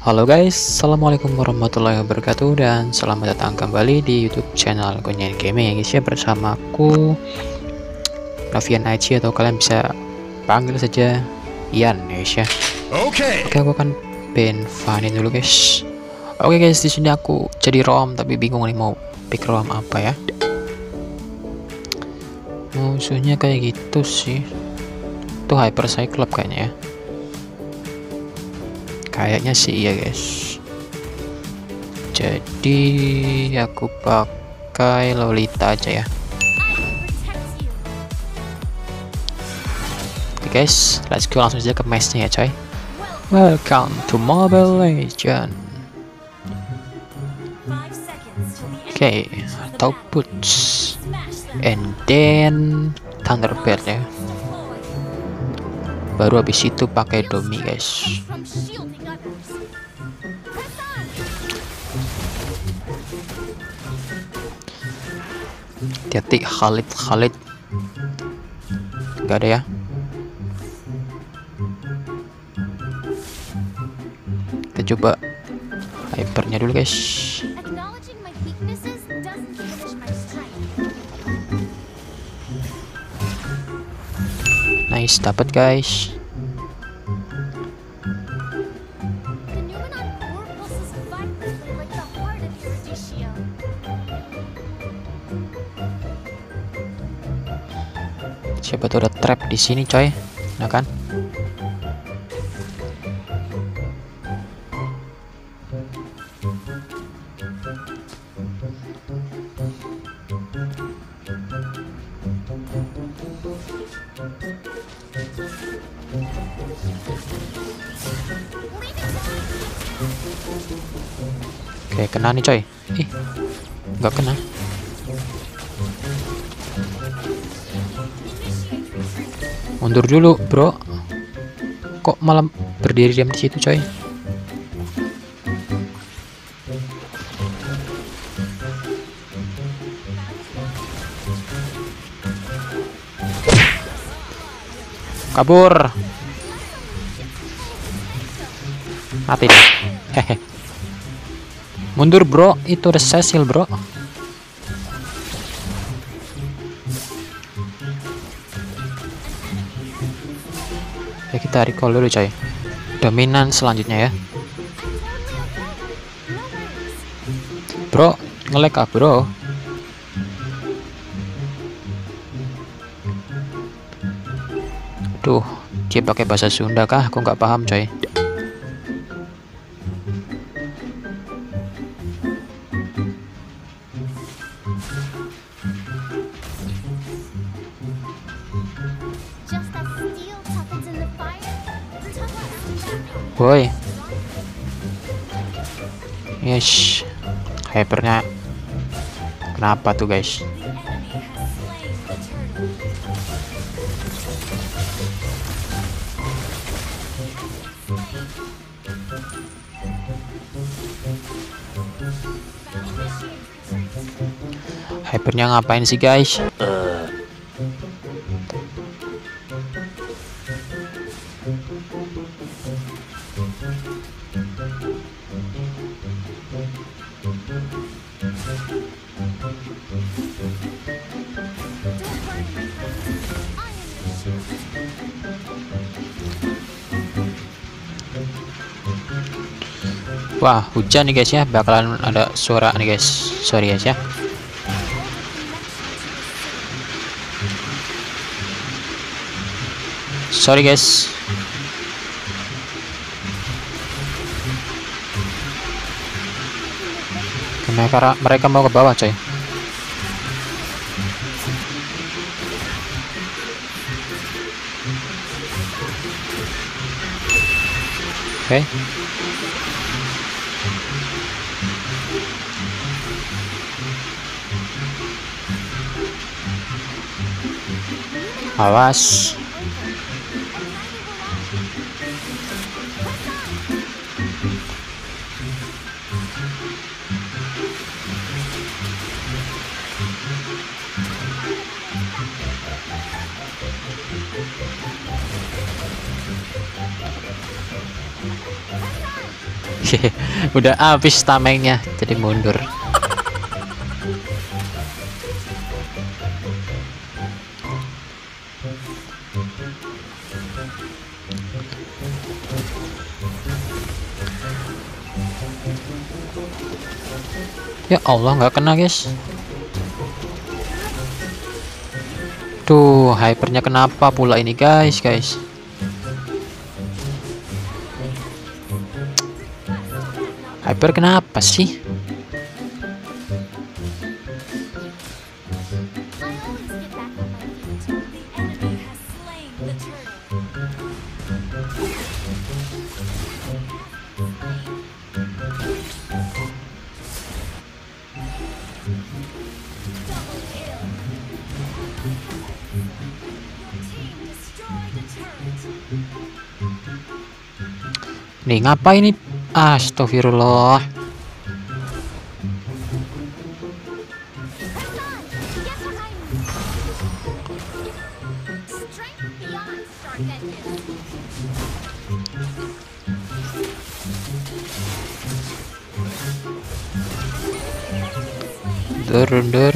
Halo guys, assalamualaikum warahmatullahi wabarakatuh dan selamat datang kembali di YouTube channel Kunyain Gaming ya guys ya, bersamaku Novian Aichi atau kalian bisa panggil saja Ian ya guys ya. Oke, aku akan Fanny dulu guys. Oke guys, di sini aku jadi ROM tapi bingung nih mau pick ROM apa ya. Musuhnya kayak gitu sih. Itu Hyper Cyclops kayaknya ya. Kayaknya sih iya guys. Jadi aku pakai Lolita aja ya. Oke guys, let's go langsung saja ke matchnya ya coy. Welcome to Mobile Legends. Oke, top boots and then Thunderbird ya. Baru habis itu pakai Domi guys. Hati-hati Khalid nggak ada ya. Kita coba hypernya dulu guys. Nice, dapat guys. Siapa tuh ada trap di sini coy, nah kan? Oke, kena nih coy. Ih, nggak kena. Mundur dulu, bro. Kok malah berdiri diam di situ, coy? Kabur. Mati deh. Hehe. Mundur, bro. Itu ada Cecil, bro. Ya kita recall dulu coy. Dominan selanjutnya ya. Bro, nge-lag ah bro. Duh, dia pakai bahasa Sunda kah? Aku nggak paham coy. Woi, yes, hypernya kenapa tuh guys? Hypernya ngapain sih guys? Wah, hujan nih guys ya, bakalan ada suara nih guys. Sorry guys ya. Sorry guys. Mereka mau ke bawah coy. Oke. Awas. Udah habis tamengnya, jadi mundur. Ya Allah, nggak kena guys. Tuh, hypernya kenapa pula ini guys? Hyper kenapa sih? Nih ngapain nih? Astagfirullah. Mundur.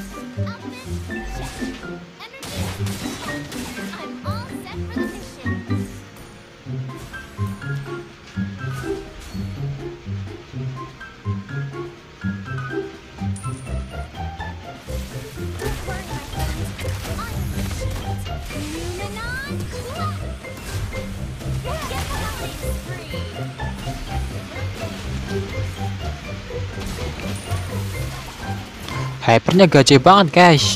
Hypernya gaje banget guys.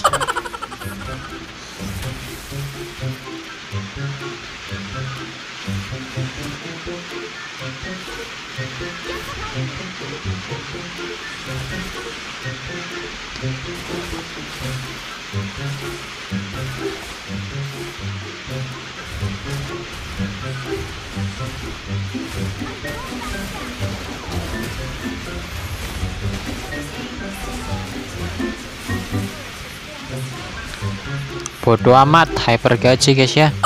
Bodoh amat, hyper gaji guys ya.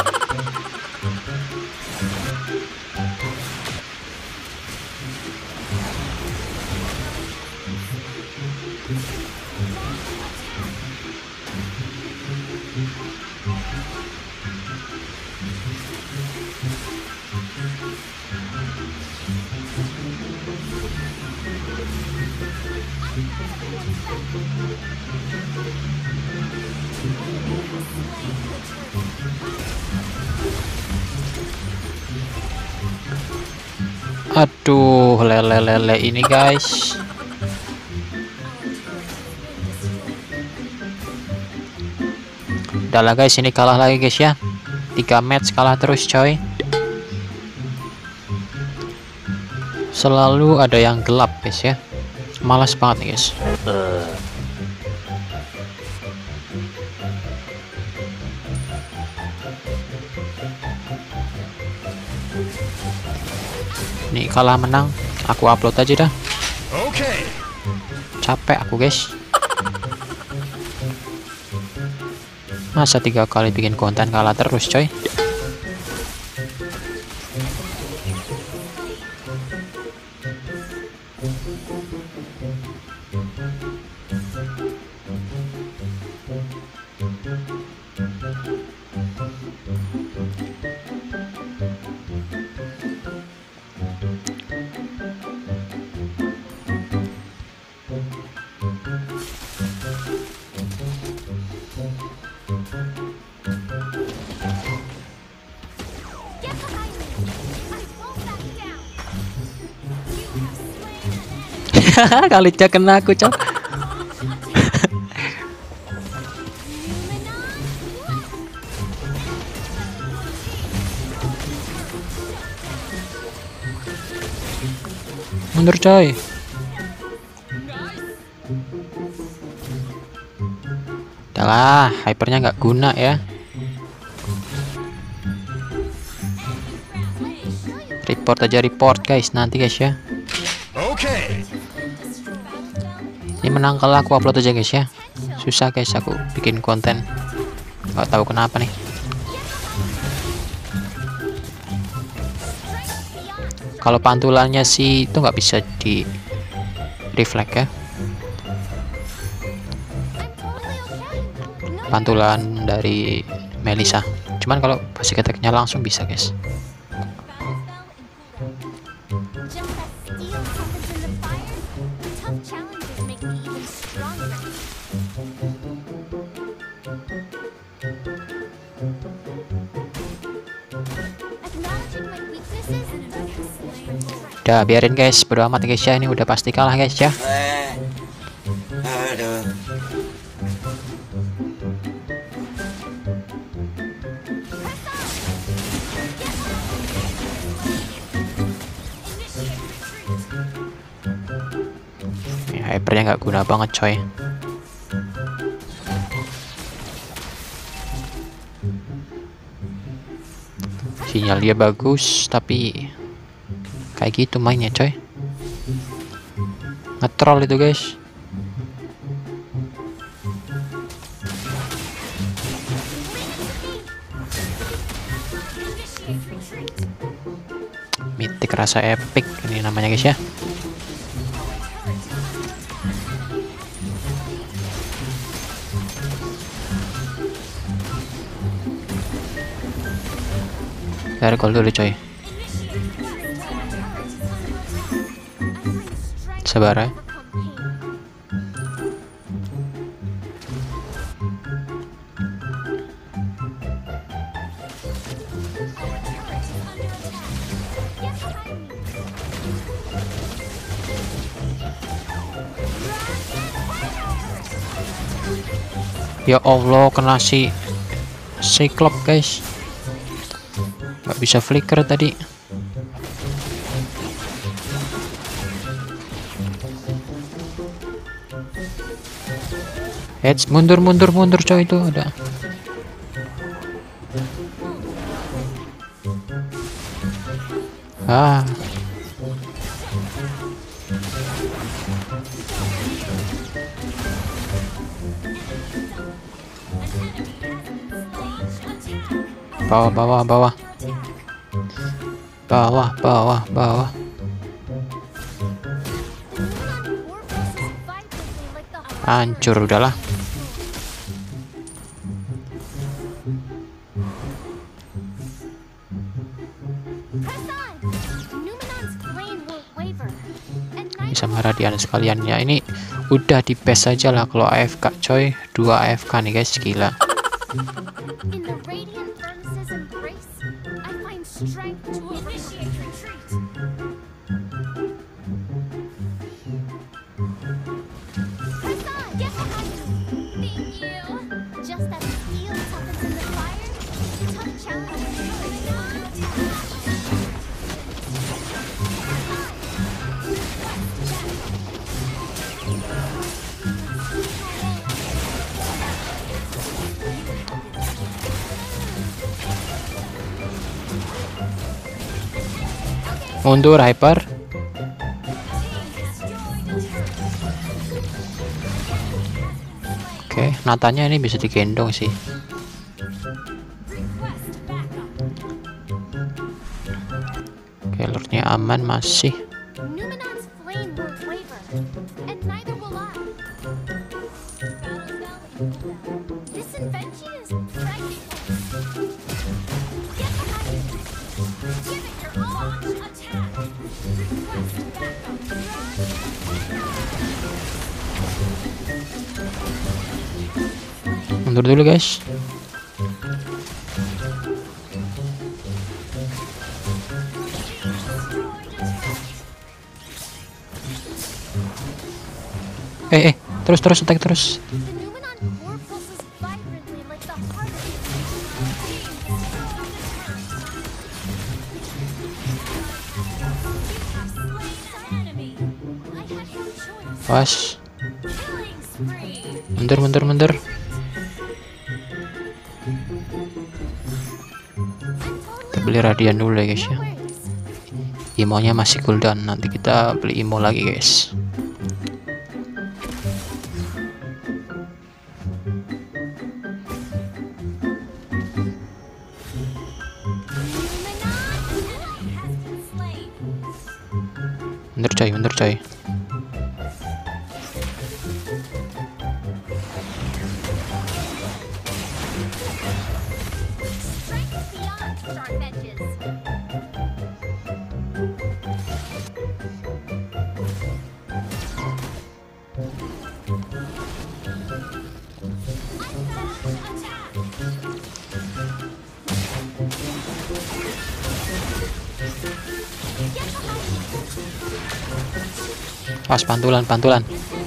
Aduh, lele ini guys. Udah lah guys, ini kalah lagi guys ya. 3 match kalah terus coy. Selalu ada yang gelap guys ya. Malas banget nih guys. Nih kalah menang, aku upload aja dah. Capek aku guys. Masa 3 kali bikin konten kalah terus coy. Kali kena aku coy. Mundur coy. Udahlah, hypernya nggak guna ya. Report aja, report guys nanti guys ya. Ini menang kalau aku upload aja guys ya. Susah guys aku bikin konten, nggak tahu kenapa nih. Kalau pantulannya sih itu nggak bisa di reflect ya, pantulan dari Melissa. Cuman kalau basic attack-nya langsung bisa guys. Udah biarin guys, bodo amat guys ya, ini udah pasti kalah guys ya. Aduh. Ini hypernya nggak guna banget coy. Sinyal dia bagus tapi kayak gitu mainnya coy, ngetrol itu guys. Mythic rasa epic ini namanya guys ya. Dari call dulu coy, sabar ya. Ya Allah, kena si Cyclops guys, nggak bisa flicker tadi. Heads, mundur coy, itu ada. Ah, bawah. Hancur udahlah. Bisa meradian sekalian ya, ini udah di best aja lah kalau AFK coy. 2 AFK nih guys, gila. Mundur hyper. Oke, Natanya ini bisa digendong sih. Oke, lordnya aman masih. Mundur dulu guys. Terus attack terus. Was. Mundur. Kita beli radian dulu ya guys ya. Imonya masih cooldown, nanti kita beli imo lagi guys. Mundur coy, mundur coy. Pas pantulan, pantulan.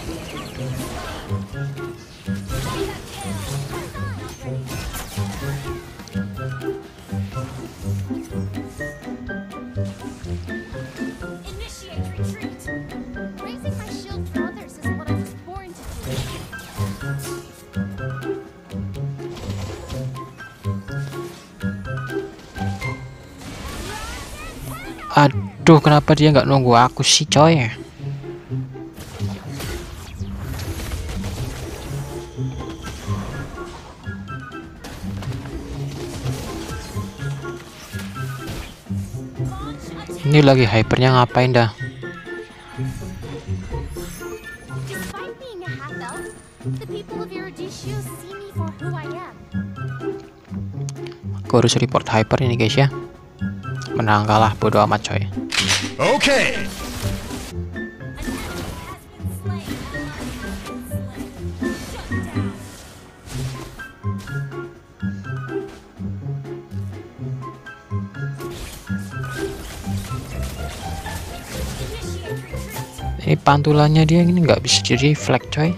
Aduh, kenapa dia nggak nunggu aku sih coy? Ini lagi hypernya ngapain dah? Aku harus report hyper ini guys ya. Menang kalah bodo amat coy. Okay. Ini pantulannya dia ini nggak bisa di reflect coy.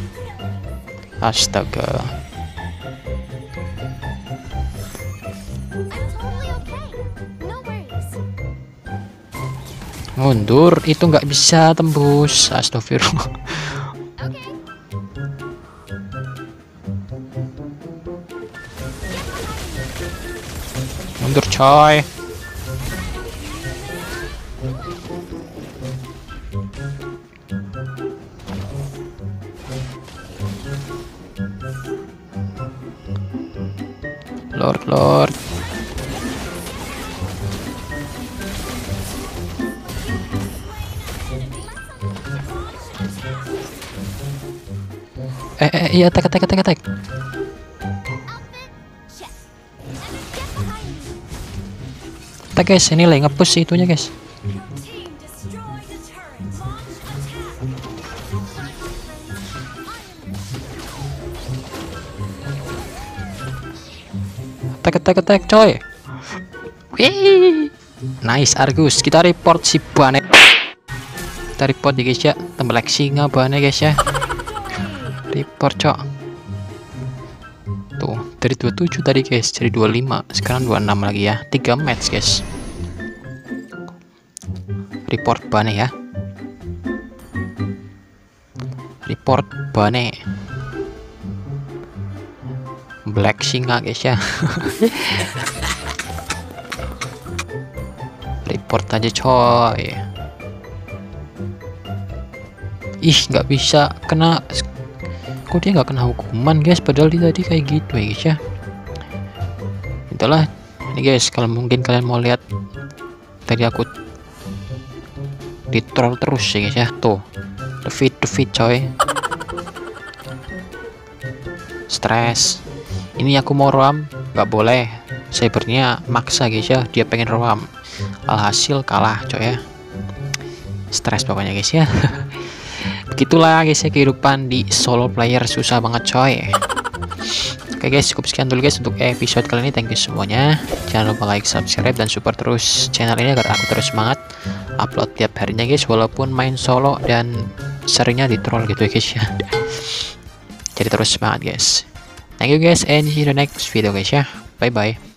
Astaga. Mundur, itu nggak bisa tembus. Astagfirullah. Mundur coy. Lord. Iya, attack. Attack guys, ini lagi nge-push itunya guys. Attack coy. Wih. Nice Argus, kita report si Bane. Kita report ya guys ya, tembelak singa Bane guys ya. Report cok. Tuh, dari 27 tadi guys, jadi 25, sekarang 26 lagi ya. 3 match guys. Report Bane ya. Report Bane. Black singa guys ya. Report aja coy. Ih, nggak bisa kena. Kok dia nggak kena hukuman guys, padahal dia tadi kayak gitu ya guys ya. Itulah ini guys, kalau mungkin kalian mau lihat tadi aku di troll terus ya guys ya. Tuh, defeat coy. Stress. Ini aku mau roam, nggak boleh. Cybernya maksa guys ya, dia pengen roam. Alhasil kalah coy ya. Stress pokoknya guys ya. Begitulah guys ya kehidupan di solo player, susah banget coy. Oke guys, cukup sekian dulu guys untuk episode kali ini. Thank you semuanya. Jangan lupa like, subscribe, dan support terus channel ini agar aku terus semangat upload tiap harinya guys, walaupun main solo dan seringnya di troll gitu ya guys ya. Jadi terus semangat guys. Thank you guys, and see you in the next video guys ya. Bye bye.